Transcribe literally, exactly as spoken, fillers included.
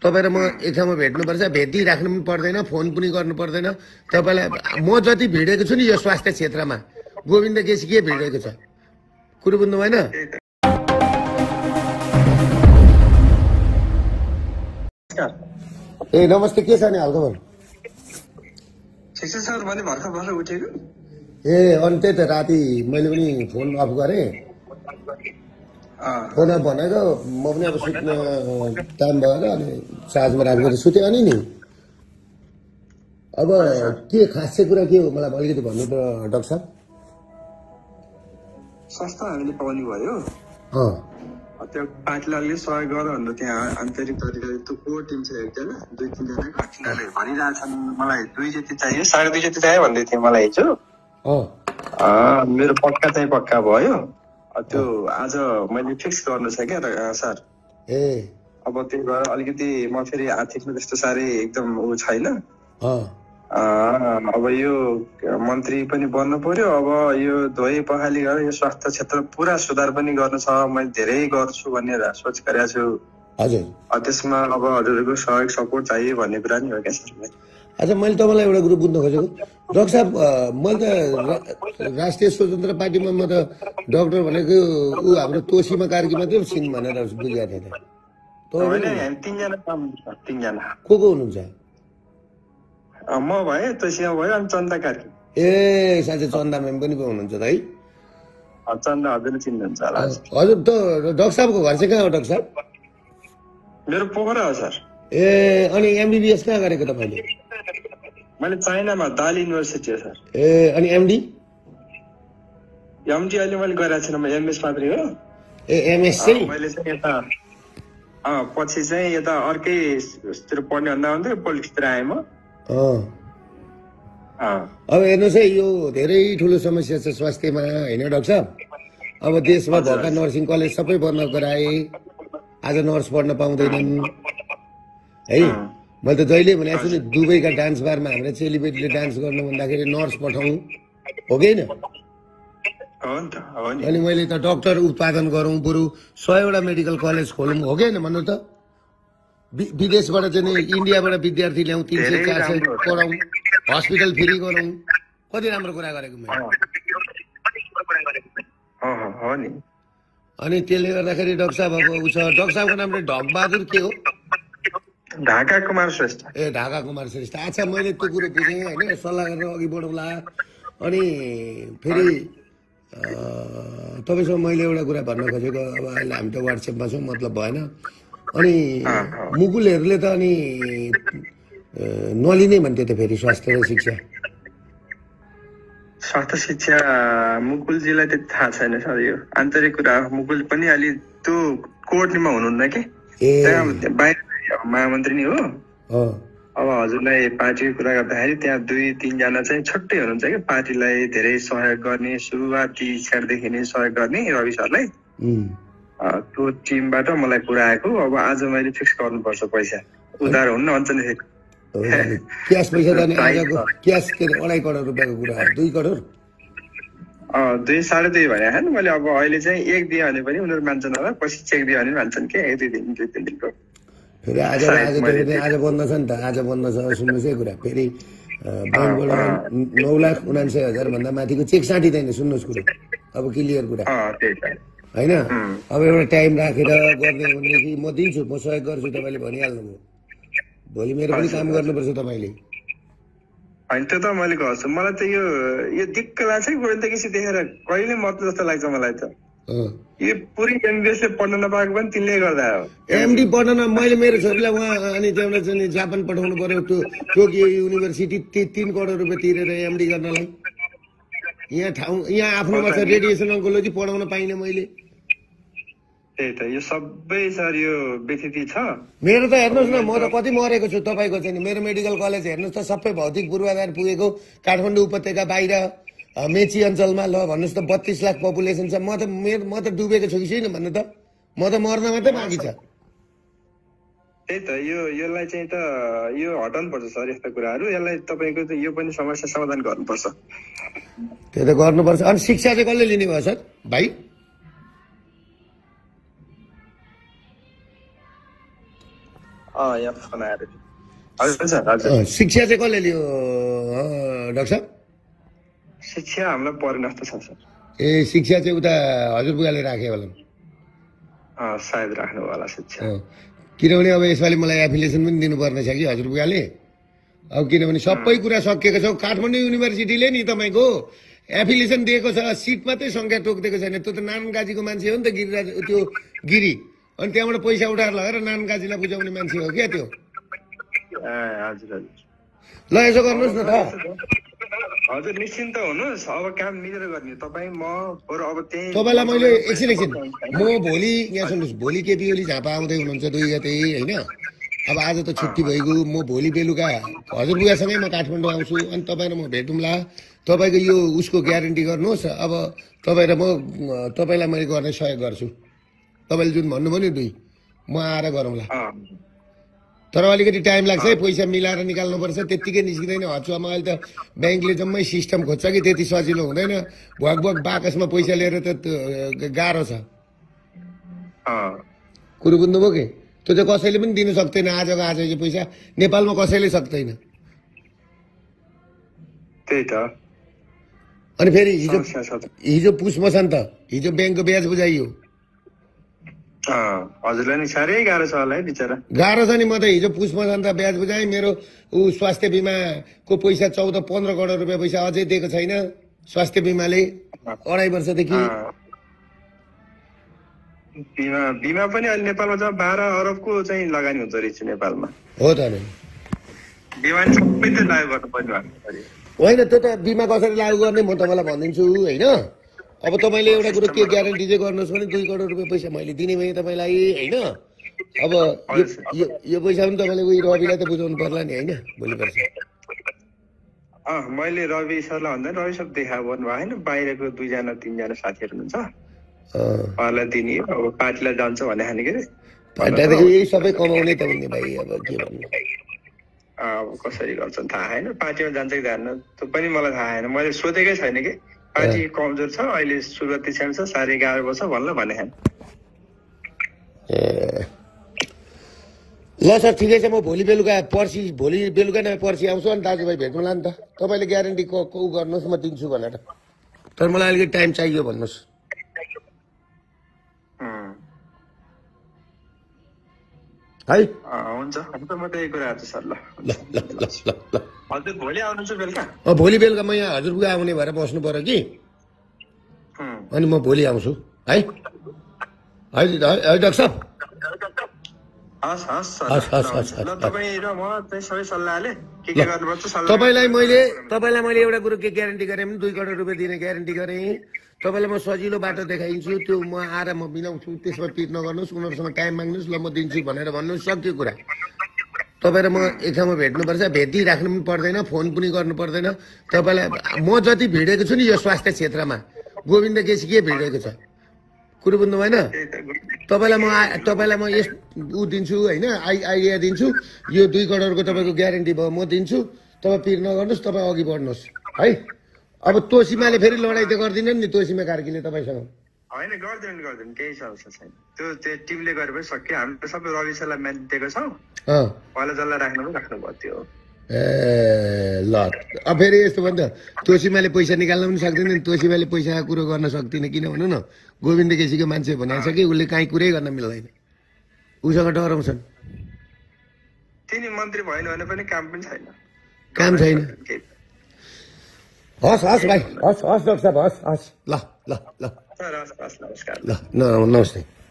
तपाईँ र म एक ठाउँमा भेट्नुपर्छ, भेटिराख्नु पनि पर्दैन, फोन पनि गर्नु पर्दैन। तपाईँलाई म जति भिडेको छु नि यो स्वास्थ्य क्षेत्रमा, गोविन्द केसी के भिडेको छ, कुरो बुझ्नु भएन? ए नमस्ते, के छ नि हालखबर? सर मैले भर्खर भर्खर उठेको। ए अनि त्यही त राति मैले पनि फोन अफ गरेँ, फोन अफ भनेको म पनि अब सुत्न टाइम भएर अनि चार्जमा राखेर सुतेँ। अनि नि अब के खास चाहिँ कुरा के हो मलाई अलिकति भन्नु त डाक्टर साहब। सस्ता हामीले पाउने भयो, त्यो पार्टीले अलिक सहयोग गर भनेर त्यहाँ आन्तरिक तरिकाले त्यो कोर टिम छ एकजना दुई तिनजना घटिनाले भनिरहेछन् मलाई दुई जति चाहियो, साढे दुई जति चाहियो भन्दै थिएँ मलाई हिजो। मेरो पक्का चाहिँ पक्का भयो। त्यो आज मैले फिक्स गर्नु छ क्या सर। ए अब त्यही भएर अलिकति म फेरि आर्थिकमा त्यस्तो साह्रै एकदम ऊ छैन। अब यो मन्त्री पनि बन्नु पर्यो, अब यो धोइ पखाली गरेर यो स्वास्थ्य क्षेत्र पुरा सुधार पनि गर्नु छ, मैले धेरै गर्छु भनेर सोच गरेको छु। हजुर त्यसमा अब हजुरहरूको सहयोग सपोर्ट चाहियो भन्ने कुरा नि हो क्या सर। अच्छा मैले तपाईँलाई एउटा कुरो बुझ्न खोजेको डाक्टर साहब, मैले त राष्ट्रिय स्वतन्त्र पार्टीमा म त डाक्टर भनेको ऊ हाम्रो तोसीमा कार्की मात्रै सिंह भनेर बुझेको थिएँ। तिनजना को को हुनुहुन्छ? म भए तोसीमा भयो अनि चन्दा कार्की। ए साँच्चै चन्दा म्याम पनि हुनुहुन्छ त है? चन्दा हजुरले चिन्नुहुन्छ होला। हजुर त डाक्टर साहबको घर चाहिँ कहाँ हो डाक्टर साहब? मेरो पोखरा हो सर। ए अनि एमबिबिएस कहाँ गरेको तपाईँले? मैले चाइनामा दाल युनिभर्सिटी हो सर। ए अनि एमडी? एमडी अहिले मैले गरेको छैन, म एमएस मात्रै हो। ए एमएस चाहिँ मैले चाहिँ यता पछि चाहिँ यता अर्कैतिर पढ्ने भन्दा भन्दै पोलिटिक्सतिर आएँ म। अब हेर्नुहोस् है, यो धेरै ठुलो समस्या छ स्वास्थ्यमा होइन डाक्टर साहब? अब देशमा भएका नर्सिङ कलेज सबै बन्द गराए, आज नर्स पढ्न पाउँदैनन् है। मैले त जहिले भनेको छु नि दुबईका डान्स बारमा हाम्रो चेलीबेटीले डान्स गर्नु भन्दाखेरि नर्स पठाउँ हो कि होइन? अनि मैले त डाक्टर उत्पादन गरौँ, बरु सयवटा मेडिकल कलेज खोलौँ हो कि होइन भन्नु त? विदेशबाट चाहिँ इन्डियाबाट विद्यार्थी ल्याउँ, तिन सय चार सय पढाउँ, हस्पिटल फ्री गरौँ। कति राम्रो कुरा गरेको मैले। अनि त्यसले गर्दाखेरि डाक्टर साहब अब ऊ छ, डाक्टर साहबको नाम ढकबहादुर के हो? ढाका कुमार श्रेष्ठ। ए ढाका कुमार श्रेष्ठ। अच्छा मैले त्यो कुरो बुझेँ होइन, सल्लाह गरेर अघि बढौँला। अनि फेरि तपाईँसँग मैले एउटा कुरा भन्न खोजेको, अब अहिले हामी त वाट्सएपमा छौँ मतलब भएन। अनि मुकुलहरूले त अनि नलिने भन्थ्यो त फेरि स्वास्थ्य र शिक्षा? स्वास्थ्य शिक्षा मुकुलजीलाई त्यति थाहा छैन सर, यो आन्तरिक कुरा। मुकुल पनि अलि त्यो कोर्टमा हुनुहुन्न कि बाहिर महामन्त्री नै हो। अब हजुरलाई पार्टीको कुरा गर्दाखेरि त्यहाँ दुई तिनजना चाहिँ छुट्टै हुनुहुन्छ कि पार्टीलाई धेरै सहयोग गर्ने, सुरुवाती क्षणदेखि नै सहयोग गर्ने रवि सरलाई। त्यो टिमबाट मलाई कुरा आएको। अब आज मैले फिक्स गर्नुपर्छ पैसा, उधार हुन्न भन्छ नि। क्यास पैसा त नि आजको क्यास के अढाई करोड रुपियाँको कुरा हो, दुई करोड दुई साढे दुई भने नि मैले। अब अहिले चाहिँ एक दियो भने पनि उनीहरू मान्छन् होला, पछि चेक दियो भने मान्छन् कि एक दुई दिन दुई तिन दिनको। फेरि आज आज आज बन्द छ नि त, आज बन्द छ। सुन्नुहोस् है कुरा, फेरि ब्याङ्कबाट नौ लाख उनान्सय हजार भन्दा माथिको चेक साटिँदैन। सुन्नुहोस् कुरो, अब क्लियर कुरा होइन। अब एउटा टाइम राखेर गर्ने भनेदेखि म दिन्छु, म सहयोग गर्छु, तपाईँले भनिहाल्नुभयो। भोलि मेरो पनि काम गर्नुपर्छ तपाईँले। होइन त्यो त मैले गर्छु। मलाई त यो यो दिक्क लाग्छ कि गोविन्द केसी देखेर कहिले मर्छ जस्तो लाग्छ मलाई त। यो पुरै एमबिएसले पढ्न नपाएको पनि तिनले गर्दा हो। एमडी पढ्न न, मैले मेरो छोरीलाई उहाँ अनि त्यहाँबाट चाहिँ जापान पठाउनु पर्यो, त्यो टोकियो युनिभर्सिटी तिन करोड रुपियाँ तिरेर एमडी गर्नलाई। यहाँ ठाउँ यहाँ आफ्नोमा छ रेडिएसन ओन्कोलोजी पढाउन पाइनँ मैले। त्यही त यो सबै सर यो व्यथिति छ मेरो त। हेर्नुहोस् न, म त कति मरेको छु तपाईँको चाहिँ। मेरो मेडिकल कलेज हेर्नुहोस् त, सबै भौतिक पूर्वाधार पुगेको काठमाडौँ उपत्यका बाहिर मेची अञ्चलमा। ल भन्नुहोस् त, बत्तीस लाख पपुलेसन छ। म त मेरो म त डुबेको छु कि छैन भन्नु त? म त मर्न मात्रै बाँकी छ। त्यही त यो यसलाई चाहिँ त यो हटाउनु पर्छ सर, यस्ता कुराहरू। यसलाई तपाईँको त यो पनि समस्या समाधान गर्नुपर्छ। त्यो त गर्नुपर्छ। अनि शिक्षा चाहिँ कसले लिने भयो सर भाइ? शिक्षा चाहिँ कसले लियो डाक्टर साहब? शिक्षा हामीलाई परेन जस्तो छ सर। ए शिक्षा चाहिँ उता हजुरबुवाले राखे होला? सायद राख्नु होला शिक्षा। किनभने अब यसपालि मलाई एफिलिएसन पनि दिनुपर्ने छ कि हजुरबुवाले। अब किनभने सबै कुरा सकिएको छ। काठमाडौँ युनिभर्सिटीले नि तपाईँको एफिलिएसन दिएको छ, सिट मात्रै सङ्ख्या तोकिदिएको छैन। त्यो त नानगाजीको मान्छे हो नि त, गिरिराज त्यो गिरी। अनि त्यहाँबाट पैसा उठाएर लगेर नानगाजीलाई बुझाउने मान्छे हो क्या त्यो। ल यसो गर्नुहोस् न त। हजुर निश्चिन्त हुनुहोस्, अब काम मिलेर गर्ने। तपाईँ म अब त्यही तपाईँलाई मैले एकछिन एकछिन म भोलि यहाँ सुन्नुहोस्, भोलि केपी ओली झापा आउँदै हुनुहुन्छ दुई गते होइन। अब आज त छुट्टी भइगयो। म भोलि बेलुका हजुरबुवासँगै म काठमाडौँ आउँछु। अनि तपाईँ र म भेटौँला। तपाईँको यो उसको ग्यारेन्टी गर्नुहोस्। अब तपाईँ र म तपाईँलाई मैले गर्ने सहयोग गर्छु। तपाईँले जुन भन्नुभयो नि दुई, म आएर गरौँला। तर अलिकति टाइम लाग्छ है, पैसा मिलाएर निकाल्नुपर्छ। त्यत्तिकै निस्किँदैन हचुवामा। अहिले त ब्याङ्कले जम्मै सिस्टम खोज्छ कि त्यति सजिलो हुँदैन। भुवाक भुवाक बाकसमा पैसा लिएर त गाह्रो छ। कुरो बुझ्नुभयो कि? त्यो चाहिँ कसैले पनि दिनु सक्दैन। आजको आज यो पैसा नेपालमा कसैले सक्दैन। त्यही त। अनि फेरि हिजो हिजो पुस मसान्त, हिजो ब्याङ्कको ब्याज बुझाइयो। हजुरलाई नि साह्रै गाह्रो छ होला है बिचरा। गाह्रो छ नि। म त हिजो पुस मसान्त ब्याज बुझाएँ। मेरो ऊ स्वास्थ्य बिमाको पैसा चौध पन्ध्र करोड रुपियाँ पैसा अझै दिएको छैन स्वास्थ्य बिमाले अढाई वर्षदेखि। बिमा बिमा पनि अहिले नेपालमा जब बाह्र अरबको चाहिँ लगानी हुन्छ रहेछ नेपालमा। हो त नि। बिमा सबै त लागु गर्नुपर्ने भएको होइन। त्यो त बिमा कसरी लागु गर्ने म तपाईँलाई भनिदिन्छु होइन। अब तपाईँले एउटा कुरो के ग्यारेन्टी चाहिँ गर्नुहोस् भने दुई करोड रुपियाँ पैसा मैले दिने भएँ तपाईँलाई होइन। अब यो यो पैसा पनि तपाईँले उयो रविलाई त बुझाउनु पर्ला नि होइन भोलि पर्छ। अँ मैले रवि सरलाई भन्दा रवि सर देखा गर्नु भएको होइन। बाहिरको दुईजना तिनजना साथीहरू हुनुहुन्छ उहाँलाई दिने। अब पार्टीलाई जान्छ भने खाने के अरे पार्टीदेखि यही सबै कमाउने त हुने भाइ। अब के भन्नु, अब कसरी गर्छन् थाहा छैन। पार्टीमा जान्छ कि जान्न त्यो पनि मलाई थाहा छैन। मैले सोधेकै छैन कि पार्टी कमजोर छ अहिले, सुरुवाती क्षण छ, साह्रै गाह्रो पर्छ भन्नु भने। ए ल सर ठिकै छ। म भोलि बेलुका पर्सि भोलि बेलुका नै पर्सि आउँछु। अनि दाजुभाइ भेट्नुला नि त। तपाईँले ग्यारेन्टी को को गर्नुहोस् म दिन्छु भनेर। तर मलाई अलिकति टाइम चाहियो भन्नुहोस् है। हुन्छ हुन्छ म त्यही कुरा गर्छु सर। ल ल ल ल हजुर भोलि आउनुहुन्छ बेलुका? अँ भोलि बेलुका म यहाँ हजुरबुवा आउने भएर बस्नु पर्यो कि। अनि म भोलि आउँछु है। है डाक्टर साहब। हस् हस् हस् हस् ल तपाईँ र म चाहिँ सबै सल्लाहले के के गर्नुपर्छ सल्लाह। तपाईँलाई मैले तपाईँलाई मैले एउटा कुरो के ग्यारेन्टी गरेँ भने दुई करोड रुपियाँ दिने ग्यारेन्टी गरेँ। तपाईँलाई म सजिलो बाटो देखाइदिन्छु। त्यो म आएर म मिलाउँछु। त्यसमा पिट नगर्नुहोस्, उनीहरूसँग टाइम माग्नुहोस्। ल म दिन्छु भनेर भन्नुहोस्, सक्यो कुरा। तपाईँ र म एक ठाउँमा भेट्नुपर्छ। भेटिराख्नु पनि पर्दैन, फोन पनि गर्नु पर्दैन। तपाईँलाई म जति भिडेको छु नि यो स्वास्थ्य क्षेत्रमा गोविन्द केसी के भिडेको छ कुरो बुझ्नु भएन? तपाईँलाई म तपाईँलाई म यस ऊ दिन्छु होइन, आइ आइडिया दिन्छु। यो दुई करोडको तपाईँको ग्यारेन्टी भयो म दिन्छु। तपाईँ पिर नगर्नुहोस्, तपाईँ अघि बढ्नुहोस् है। अब तोसीमाले फेरि लडाइँ त गर्दिनन् नि तोसीमा कार्कीले तपाईँसँग? होइन गर्दैन गर्दैन केही समस्या छैन। त्यो त्यो टिमले गरे पनि सक्यो। हामीले सबै रवि सरलाई म्याच दिएको छौँ। उहाँलाई जसलाई राख्नु पनि राख्नु भयो त्यो। ए ल अब फेरि यस्तो भन्छ तोसीमाले पैसा निकाल्न पनि सक्दैन, तोसीमाले पैसाको कुरो गर्न सक्दिनँ। किन भन्नु न, गोविन्द केसीको मान्छे भनेको छ कि उसले काहीँ कुरै गर्न मिल्दैन, उसँग डराउँछन्। तिनी मन्त्री भएन भने पनि काम पनि छैन, काम छैन। हस् हस् भाइ, हस् हस् डाक्टर साहब, हस् हस् ल ल ल हस् हस् नमस्कार ल नमस्ते।